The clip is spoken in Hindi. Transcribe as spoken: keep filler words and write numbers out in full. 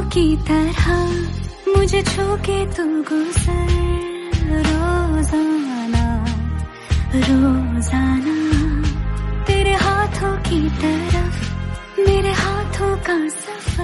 की तरह मुझे छू के तू गुजर रोजाना रोजाना। तेरे हाथों की तरफ मेरे हाथों का सफर।